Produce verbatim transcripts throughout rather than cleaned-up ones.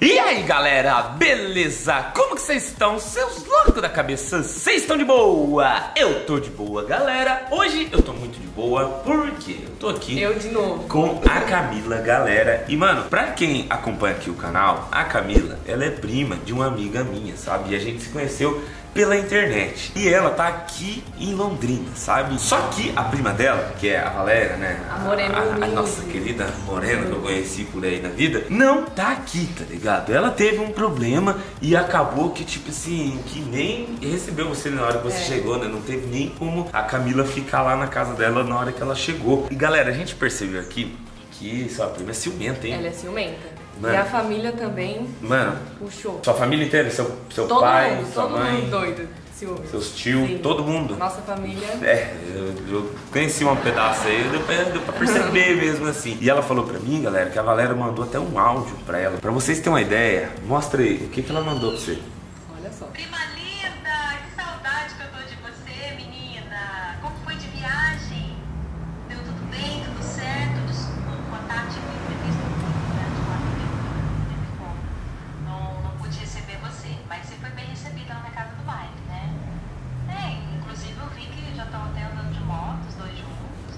E aí galera, beleza? Como que vocês estão? Seus loucos da cabeça, vocês estão de boa? Eu tô de boa, galera. Hoje eu tô muito de boa, porque eu tô aqui Eu de novo com a Camila, galera. E mano, pra quem acompanha aqui o canal, a Camila, ela é prima de uma amiga minha, sabe? E a gente se conheceu pela internet. E ela tá aqui em Londrina, sabe? Só que a prima dela, que é a Valéria, né? A Morena, a, a, a nossa querida Morena que eu conheci por aí na vida, não tá aqui, tá ligado? Ela teve um problema e acabou que, tipo assim, que nem recebeu você na hora que você é. chegou, né? Não teve nem como a Camila ficar lá na casa dela na hora que ela chegou. E galera, a gente percebeu aqui que sua prima é ciumenta, hein? Ela é ciumenta. Mano. E a família também Mano, puxou. Sua família inteira, seu, seu todo pai, mundo, sua todo mãe, mundo doido, ciúme. seus tios, Sim. todo mundo. Nossa família. É, eu, eu conheci um pedaço aí, deu pra, deu pra perceber mesmo assim. E ela falou pra mim, galera, que a Valéria mandou até um áudio pra ela. Pra vocês terem uma ideia, mostra aí, o que, que ela mandou pra você. Olha só. Prima linda, que saudade que eu tô de você, menina. Como foi de viagem? Deu tudo bem, tudo certo? Desculpa, tá? Tive um imprevisto muito grande com a amiga, não teve como. Não, não pude receber você, mas você foi bem recebida lá na casa do Mike, né? É, inclusive eu vi que já estão até andando de moto, os dois juntos.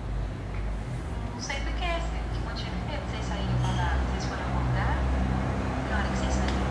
Não, não sei por que, que motivo que teve. Vocês saíram pra lá? Vocês foram a algum lugar? Que hora que vocês saíram?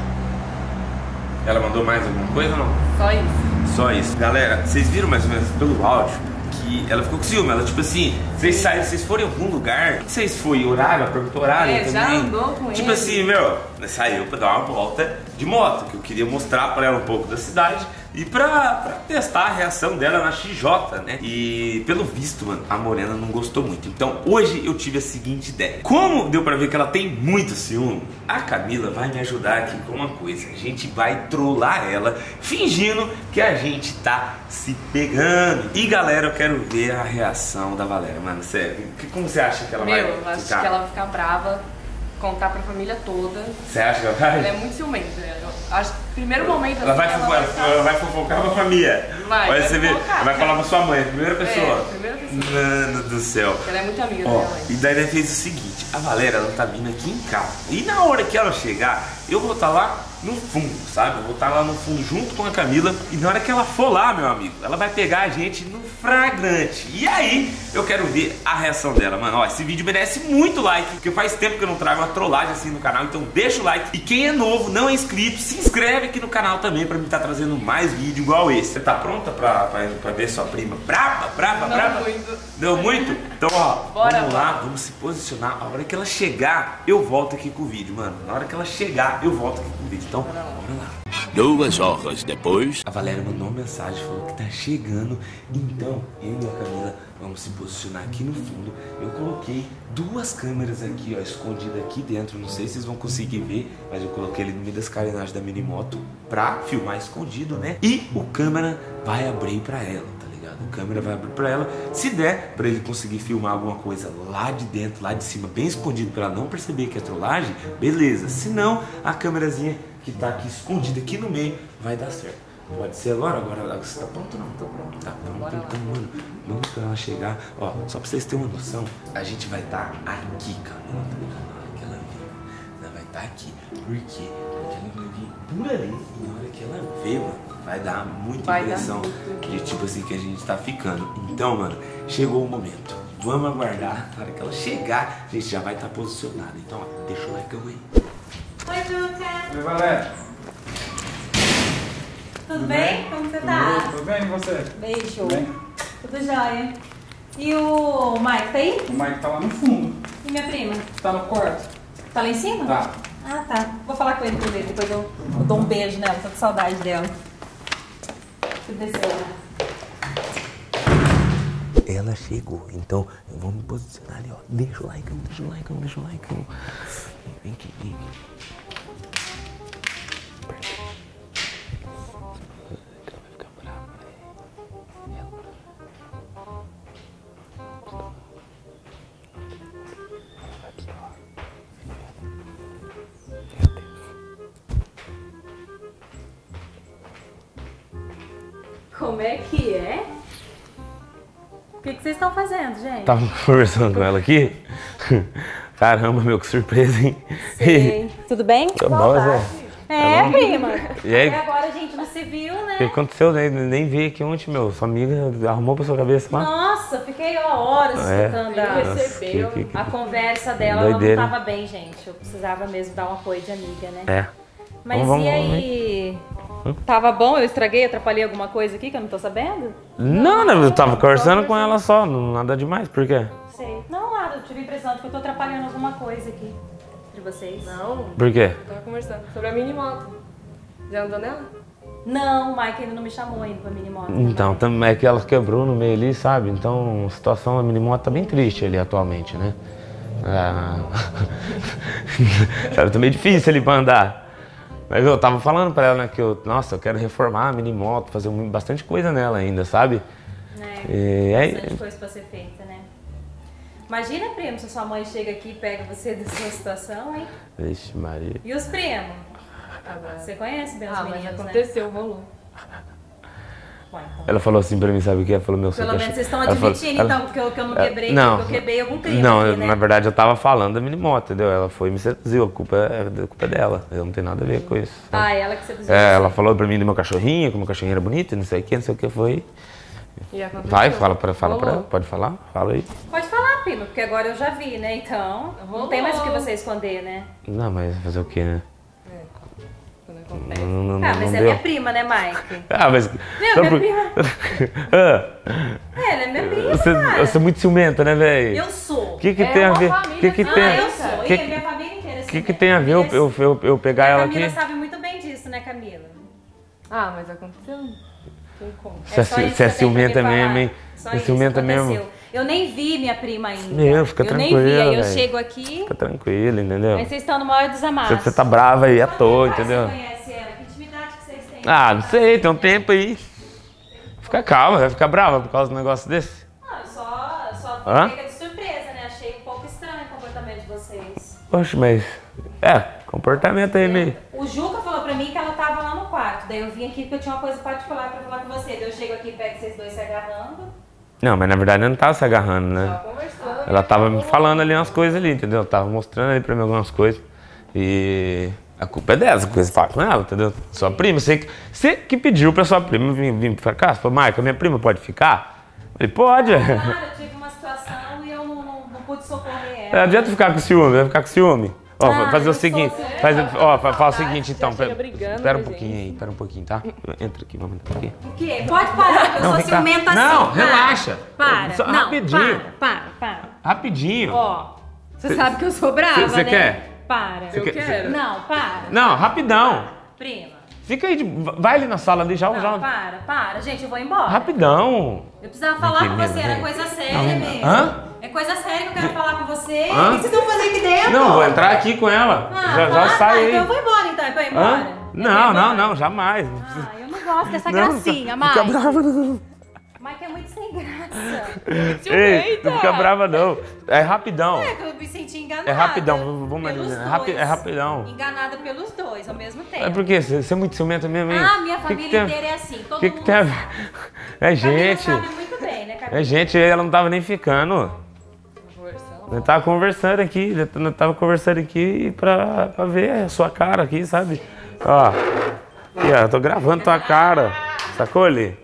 Ela mandou mais alguma coisa ou não? Só isso. Só isso. Galera, vocês viram mais ou menos pelo áudio que ela ficou com ciúme. Ela tipo assim, vocês saíram, vocês foram em algum lugar? Vocês foram horário, perguntou horário É, também. já andou com Tipo ele. assim, meu, saiu pra dar uma volta de moto, que eu queria mostrar pra ela um pouco da cidade e pra, pra testar a reação dela na X J, né? E pelo visto, mano, a Morena não gostou muito. Então hoje eu tive a seguinte ideia. Como deu pra ver que ela tem muito ciúme, a Camila vai me ajudar aqui com uma coisa. A gente vai trollar ela, fingindo que a gente tá se pegando. E galera, eu quero ver a reação da Valéria, mano, sério. Que, como você acha que ela Meu, vai eu acho ficar? que ela vai ficar brava, contar pra família toda. Você acha que ela vai? Ela é muito ciumenta. Eu acho que no primeiro momento Ela vai, assim, fofo- ela vai, ela vai fofocar pra família. Vai, Olha, vai você vê, fofocar. ela vai falar pra sua mãe, a primeira pessoa. É, primeira pessoa. Mano do céu. Ela é muito amiga Ó, da minha e mãe. daí ela fez o seguinte, a Valéria, ela tá vindo aqui em casa. E na hora que ela chegar, eu vou estar lá no fundo, sabe? Eu vou estar lá no fundo junto com a Camila. E na hora que ela for lá, meu amigo, ela vai pegar a gente no flagrante. E aí, eu quero ver a reação dela. Mano, ó, esse vídeo merece muito like, porque faz tempo que eu não trago uma trollagem assim no canal. Então deixa o like. E quem é novo, não é inscrito, se inscreve aqui no canal também pra mim estar trazendo mais vídeo igual esse. Você tá pronta pra, pra, pra ver sua prima brava, brava, Não brava? muito. Deu muito? Então, ó, Bora, vamos lá, bora. vamos se posicionar. A hora que ela chegar, eu volto aqui com o vídeo, mano. Na hora que ela chegar, eu volto aqui com o vídeo. Então, bora lá. Duas horas depois. A Valéria mandou uma mensagem, falou que tá chegando. Então, eu e a Camila vamos se posicionar aqui no fundo. Eu coloquei duas câmeras aqui, ó, escondidas aqui dentro. Não sei se vocês vão conseguir ver, mas eu coloquei ele no meio das carenagens da minimoto pra filmar escondido, né? E o câmera vai abrir pra ela, tá ligado? O câmera vai abrir pra ela. Se der pra ele conseguir filmar alguma coisa lá de dentro, lá de cima, bem escondido, pra ela não perceber que é trollagem, beleza. Se não, a câmerazinha que tá aqui escondida aqui no meio vai dar certo. Pode ser agora? Agora você tá pronto? Não, tô pronto. Tá pronto, então, mano. Vamos esperar ela chegar. Ó, só pra vocês terem uma noção, a gente vai estar tá aqui, Camila, tá ligado? Na hora que ela vir, ela vai estar tá aqui. Por quê? Porque ela vai vir por ali. E na hora que ela ver, mano, vai dar muita Vai impressão dar muito. de tipo assim que a gente tá ficando. Então, mano, chegou o momento. Vamos aguardar. Na hora que ela chegar, a gente já vai estar tá posicionado. Então, ó, deixa o like aí. Oi, Juca. Oi, Valéria. Tudo bem? Como você tá? Tudo bem, e você? Beijo. Tudo bem? Tudo jóia. E o Mike tá aí? O Mike tá lá no fundo. E minha prima? Tá no quarto? Tá lá em cima? Tá. Ah, tá. Vou falar com ele primeiro, depois eu, eu dou um beijo nela, tô com saudade dela. Deixa eu descer. Ela chegou, então eu vou me posicionar ali, ó. Deixa o like, deixa o like, deixa o like. Vem aqui, vem aqui. Ela vai ficar brava, né? Como é que é? O que, que vocês estão fazendo, gente? Tava conversando com ela aqui. Caramba, meu, que surpresa, hein? Sei. Tudo bem? Tá bom, Zé? É, prima. E aí? Até agora a gente não se viu, né? O que aconteceu? Nem, nem vi aqui ontem, meu. Sua amiga arrumou pra sua cabeça lá. Nossa, fiquei ó, horas É. escutando a, Nossa, que- que- que- a conversa dela. Doideira. Ela não tava bem, gente. Eu precisava mesmo dar um apoio de amiga, né? É. Mas Vamos, vamos, e aí? Tava bom? Eu estraguei, atrapalhei alguma coisa aqui que eu não tô sabendo? Não, né? Eu tava conversando com ela só, não, nada demais. Por quê? Sei. Não, nada. Eu tive a impressão de que eu tô atrapalhando alguma coisa aqui entre vocês. Não, Por quê? eu tava conversando sobre a mini moto. Já andou nela? Não, o Mike ainda não me chamou ainda pra minimoto. Então, também é que ela quebrou no meio ali, sabe? Então, a situação da minimoto tá bem triste ali atualmente, né? Ah... Sabe, tá meio difícil ali pra andar. Mas eu tava falando pra ela, né, que eu, nossa, eu quero reformar a minimoto, fazer um- bastante coisa nela ainda, sabe? É, E aí, bastante coisa pra ser feita, né? Imagina, primo, se sua mãe chega aqui e pega você da sua situação, hein? vixe Maria. E os primos? Agora. Você conhece bem os Ah, mas meninos, né? aconteceu, rolou. Bom, então. Ela falou assim pra mim, sabe o que? Ela falou, meu, seu Pelo menos cachorro- vocês estão Ela falou- admitindo, ela- então, que eu, que eu não É, quebrei, não. que eu quebrei algum crime Não, aqui, eu- né? na verdade eu tava falando da minimoto, entendeu? Ela foi e me seduziu, a culpa é, a culpa é dela. Eu não tenho nada a ver com isso. sabe? Ah, ela que seduziu É, você. ela falou pra mim do meu cachorrinho, que o meu cachorrinho era bonito, não sei o que, não sei o que foi. E aconteceu. Vai, fala pra, fala pra ela, Rolou. pode falar? Fala aí. Pode falar, primo, porque agora eu já vi, né? Então, não Rolou. tem mais o que você esconder, né? Não, mas fazer o que, né? Quando acontece. Não, não, Ah, não, mas não é deu. minha prima, né, Mike? Ah, mas... Meu, só minha por- prima. Ah, É, ela é minha prima, você, cara. você é muito ciumenta, né, velho? Eu sou. O que que É tem a uma ver? família O que que toda. tem? Ah, eu sou. que E que- a minha família inteira. O que que tem a ver eu, Esse- eu, eu, eu pegar A ela Camila aqui? sabe muito bem disso, né, Camila? Ah, mas aconteceu. Quem conta? Você é só ci- isso você é que eu tenho pra ciumenta me falar. mesmo, hein? Só Você é isso ciumenta que mesmo. aconteceu. Eu nem vi minha prima ainda. Meu, fica eu nem vi, aí tranquila, eu velho. chego aqui, Fica tranquilo, entendeu? aí vocês estão no maior dos Você, amassos. você tá brava aí à toa, Como entendeu? Você conhece ela? Que intimidade que vocês têm? Ah, não sei, tem um tempo aí. Fica calma, vai ficar brava por causa do negócio desse? Não, eu só, só Hã? pega de surpresa, né? Achei um pouco estranho o comportamento de vocês. Poxa, mas... É, comportamento aí meio... O Juca falou pra mim que ela tava lá no quarto. Daí eu vim aqui porque eu tinha uma coisa particular pra falar com você. Daí eu chego aqui e pego vocês dois se agarrando. Não, mas na verdade eu não tava se agarrando, né? Tava conversando. Ela tava me falando ali umas coisas ali, entendeu? Tava mostrando ali pra mim algumas coisas. E a culpa é dessa, porque você fala com ela, entendeu? Sua prima, você, que- você que pediu pra sua prima vir, vir pra cá. Você falou, Marca, minha prima pode ficar? Eu falei, pode. Claro, eu tive uma situação e eu não, não, não pude socorrer Não ela. adianta ficar com ciúme, vai ficar com ciúme. Ó, Ah, fazer eu o sou seguinte, ciumenta. faz, ó, fa- fala o Saudade, seguinte já então, chega pera, brigando pera um com a pouquinho gente. aí, pera um pouquinho, tá? Entra aqui, vamos entrar aqui. O quê? Pode parar, porque eu sou vem cá. ciumenta assim. Não, para. relaxa. Para. Só não, rapidinho. Para, para, para. Rapidinho. Ó, você sabe que eu sou brava, Cê- cê né? quer? Para. Você Eu quer- quero. Não, para. Não, rapidão. Prima. Fica aí, de, vai ali na sala ali, já, Não, já. para, para. Gente, eu vou embora. Rapidão. Eu precisava falar Vem com aqui, você, vem, era vem. coisa séria Não, mesmo. hã? É coisa séria que eu quero falar com você. Hã? O que vocês estão fazendo aqui dentro? Não, vou entrar aqui com ela. Ah, já já tá, sai tá, aí. então eu vou embora então, é pra eu ir embora? Hã? É pra eu Não, ir não, embora? não, jamais. Ah, eu não gosto dessa Não, gracinha, não fica Mike. brava não. Mike é muito sem graça. Ei, não fica brava não. É rapidão. É que eu me senti enganada. É rapidão, v- vamos pelos ali, é dois. rapi- é rapidão. Enganada pelos dois ao mesmo tempo. É porque você você é muito ciumenta mesmo, hein? Ah, minha Que que família tem a- inteira é assim. Todo que que mundo tem a sabe. ver? É Camila gente. sabe muito bem, né, Camila? É gente, ela não tava nem ficando. Conversando. Eu tava conversando aqui, eu tava conversando aqui pra, pra ver a sua cara aqui, sabe? Ó, aqui, ó, eu tô gravando tua cara, sacou ali?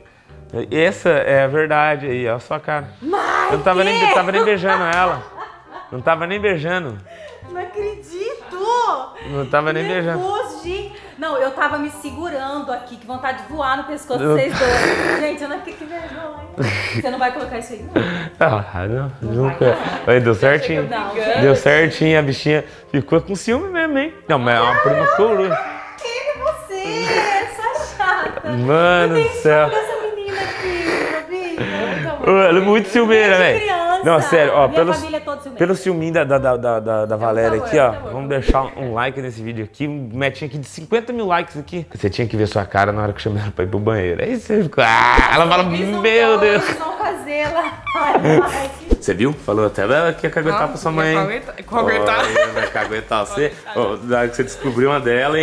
Essa é a verdade aí, ó, a sua cara. Eu não tava nem, tava nem beijando ela. Não tava nem beijando. Não acredito! Não tava nem beijando. Nervoso, gente. Não, eu tava me segurando aqui, que vontade de voar no pescoço Eu- de vocês dois. Gente, eu não fiquei que vergonha. Você não vai colocar isso aí, não? Ah, não, nunca. Aí, deu certinho. Não, Deu certinho, a bichinha ficou com ciúme mesmo, hein? Não, mas é uma prima coruja. Quem é você? Essa chata. Mano Eu do tenho céu. ciúme dessa menina aqui, sabia? Ô, ela é muito ciumeira, Desde velho. criança. Não, sério, ó, Minha pelo, família é toda ciumenta. pelo ciúminho da, da, da, da, da- da Valéria favor, aqui, é ó, um favor, vamos por deixar um like nesse vídeo aqui, um metinha aqui de cinquenta mil likes aqui. Você tinha que ver sua cara na hora que eu chamei ela pra ir pro banheiro. Aí você ficou, ah, ela fala, Eles não meu vão, Deus. Eles vão fazer lá. Ai, ai, que- Você viu? Falou até ela que ia caguetar pra sua mãe, hein? Caguetar? Olha, vai caguetar você. Ó, na hora que você descobriu uma dela, hein?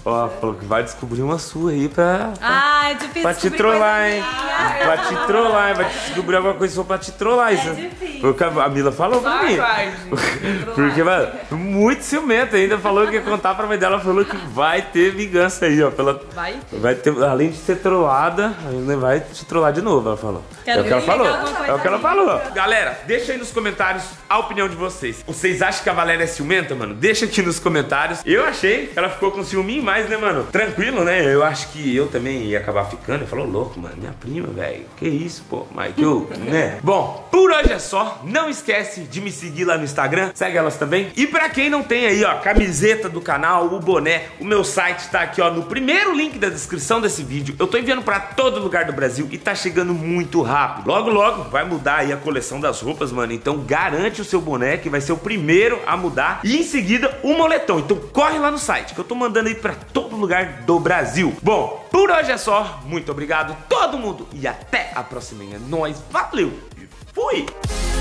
Ó, falou que vai descobrir uma sua aí pra... Ah, é difícil Pra te descobrir trollar, coisa hein? minha. Pra te trollar, hein? Vai descobrir alguma coisa só pra te trollar. Isso. É difícil. Foi o que a Mila falou pra mim. Aguarde. Porque, mano, muito ciumenta. Ainda falou que ia contar pra mãe dela. Falou que vai ter vingança aí, ó. Pela... Vai? Vai ter, além de ser trollada, ainda vai te trollar de novo, ela falou. Quero é o que ela ver falou. alguma coisa É o que ela minha. falou. Galera, deixa aí nos comentários a opinião de vocês. Vocês acham que a Valéria é ciumenta, mano? Deixa aqui nos comentários. Eu achei que ela ficou com ciúminho mais, né, mano? Tranquilo, né? Eu acho que eu também ia acabar ficando. Ele falou, louco, mano, minha prima, velho. Que isso, pô, Michael, né? Bom, por hoje é só. Não esquece de me seguir lá no Instagram. Segue elas também. E pra quem não tem aí, ó, camiseta do canal, o boné, o meu site tá aqui, ó, no primeiro link da descrição desse vídeo. Eu tô enviando pra todo lugar do Brasil e tá chegando muito rápido. Logo, logo vai mudar aí a coleção das roupas, mano. Então garante o seu boné que vai ser o primeiro a mudar. E em seguida o moletom. Então corre lá no site que eu tô mandando aí pra todo lugar do Brasil. Bom, por hoje é só. Muito obrigado todo mundo e até a próxima. É nóis, valeu e fui!